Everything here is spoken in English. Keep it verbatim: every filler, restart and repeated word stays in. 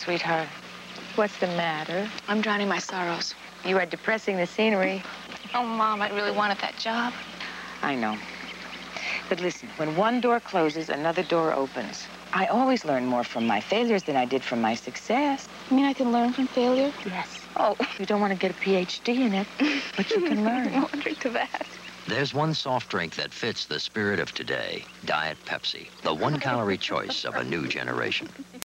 sweetheart. What's the matter? I'm drowning my sorrows. You are depressing the scenery. Oh, Mom, I really wanted that job. I know. But listen, when one door closes, another door opens. I always learn more from my failures than I did from my success. You mean I can learn from failure? Yes. Oh, you don't want to get a P H D in it, but you can learn. I won't drink to that. There's one soft drink that fits the spirit of today. Diet Pepsi, the one-calorie choice of a new generation.